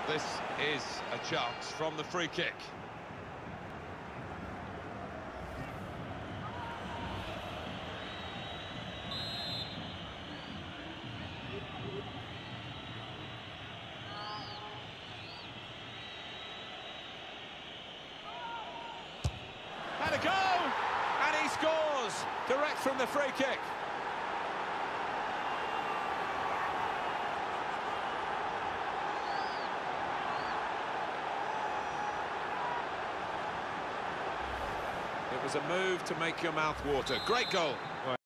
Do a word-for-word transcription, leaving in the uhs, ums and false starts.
This is a chance from the free kick. And a goal! And he scores! Direct from the free kick. It was a move to make your mouth water. Great goal.